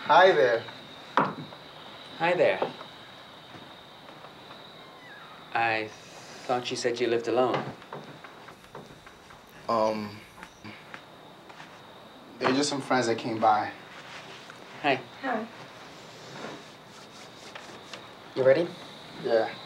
Hi there. Hi there. I thought you said you lived alone. They're just some friends that came by. Hi. Hi. You ready? Yeah.